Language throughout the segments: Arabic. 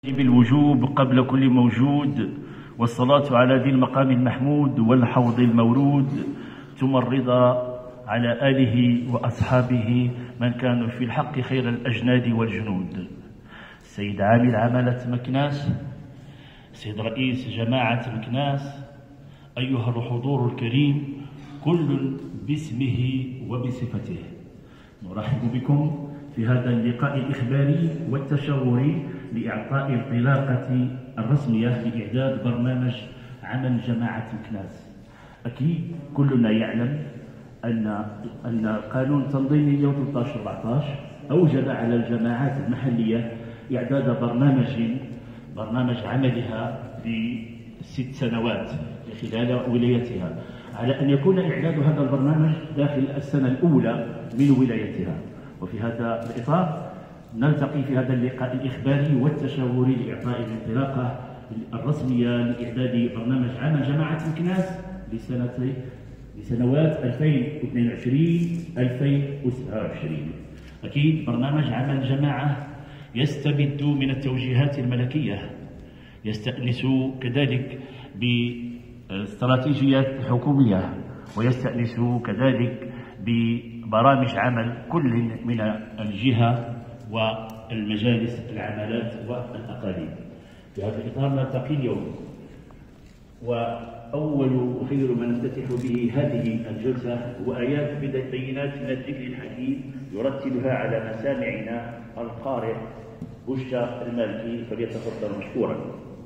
بالوجوب قبل كل موجود، والصلاة على ذي المقام المحمود والحوض المورود، ثم الرضا على آله وأصحابه من كانوا في الحق خير الأجناد والجنود. سيد عامل عمالة مكناس، سيد رئيس جماعة مكناس، أيها الحضور الكريم، كل باسمه وبصفته، نرحب بكم في هذا اللقاء الإخباري والتشاوري لإعطاء الانطلاقة الرسمية لإعداد برنامج عمل جماعة مكناس. أكيد كلنا يعلم أن قانون تنظيمي 13-14 أوجب على الجماعات المحلية إعداد برنامج عملها في 6 سنوات خلال ولايتها، على أن يكون إعداد هذا البرنامج داخل السنة الأولى من ولايتها. وفي هذا الإطار نلتقي في هذا اللقاء الإخباري والتشاوري لإعطاء الانطلاقة الرسمية لإعداد برنامج عمل جماعة مكناس لسنوات 2022-2029. أكيد برنامج عمل جماعة يستبد من التوجيهات الملكية، يستأنس كذلك باستراتيجيات حكومية، ويستأنس كذلك ببرامج عمل كل من الجهة والمجالس العمالات والأقاليم. في هذا الإطار نلتقي اليوم، وأول وخير ما نفتتح به هذه الجلسة هو آيات بينات من الذكر الحكيم يرتلها على مسامعنا القارئ بشرى المالكي، فليتفضل مشكورا.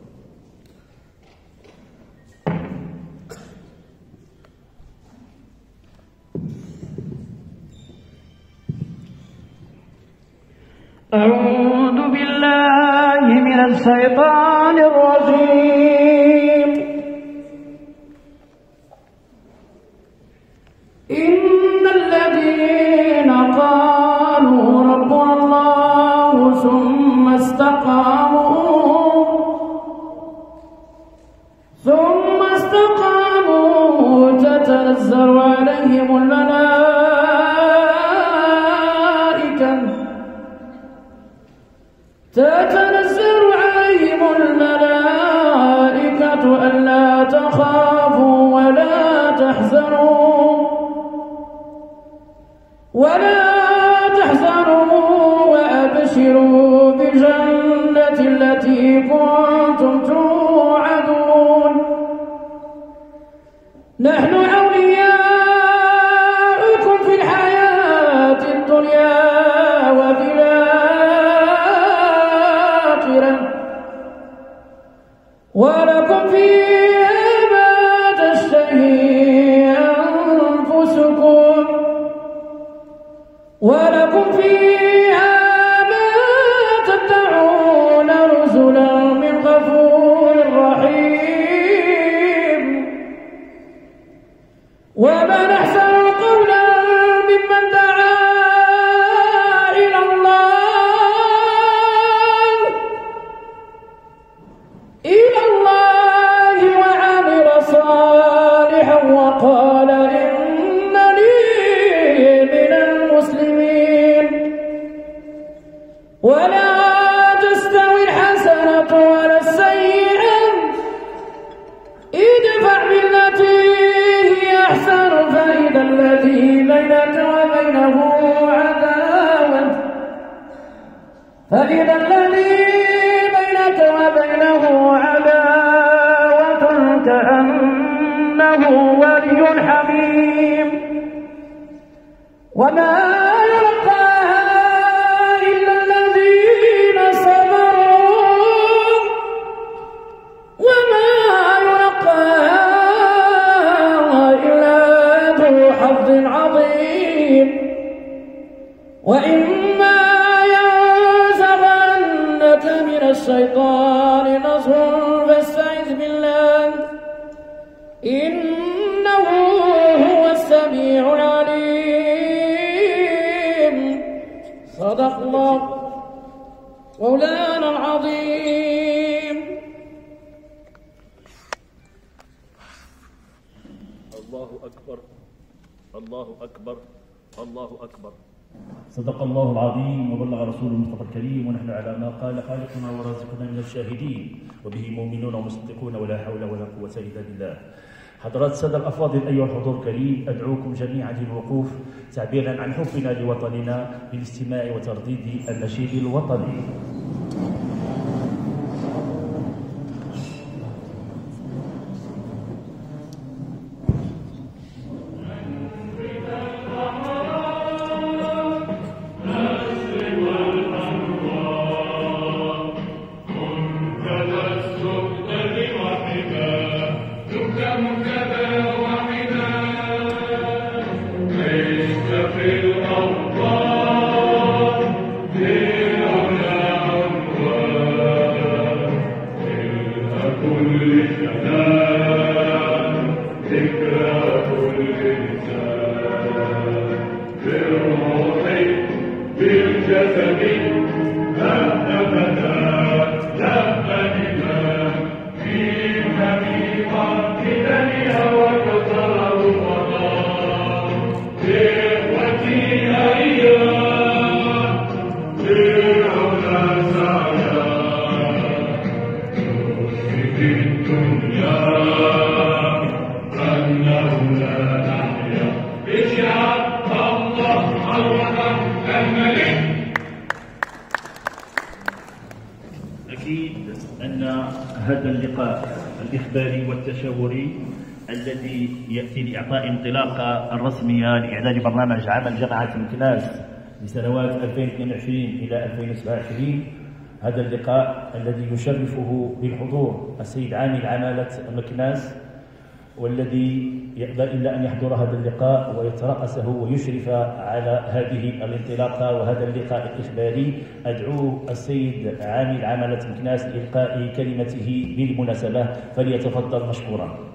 أعوذ بالله من الشيطان الرجيم. إن الذين قالوا ربنا الله ثم استقاموا تتنزل عليهم الملائكة ألا تخافوا ولا تحزنوا وأبشروا بالجنة التي كنتم توعدون. نحن أولياؤكم في الحياة الدنيا وفي الآخرة، ولكم فيها ما تشتهي أنفسكم، ولكم فيها ما تدعون، نزلا من غفور رحيم. ومن أحسن قولا ممن دعا إلى الله وعمل صالحا وقال إنني من المسلمين. ولا تستوي الحسنة ولا السيئة، ادفع بالتي هي أحسن فإذا الذي بينك وبينه عداوة كأنه ولي حميم. وما يلقاها إلا الذين صبروا، وما يلقاها إلا ذو حظ عظيم. وإما ينزغنك من الشيطان نزغ فاستعذ بالله، إنه هو السميع العليم. صدق الله مولانا العظيم. الله أكبر، الله أكبر، الله أكبر. صدق الله العظيم وبلغ رسوله المصطفى الكريم، ونحن على ما قال خالقنا ورازقنا من الشاهدين، وبه مؤمنون ومصدقون، ولا حول ولا قوة إلا بالله. حضرات السادة الأفاضل، أيها الحضور الكريم، أدعوكم جميعا للوقوف تعبيرا عن حبنا لوطننا بالاستماع وترديد النشيد الوطني. أكيد أن هذا اللقاء الإخباري والتشاوري الذي يأتي لإعطاء انطلاقة الرسمية لإعداد برنامج عمل جامعة مكناس لسنوات 2022 إلى 2027، هذا اللقاء الذي يشرفه بالحضور السيد عامل عمالة مكناس، والذي يأبى إلا أن يحضر هذا اللقاء ويترأسه ويشرف على هذه الانطلاقة وهذا اللقاء الإخباري. أدعو السيد عامل عمالة مكناس لإلقاء كلمته بالمناسبة، فليتفضل مشكورا.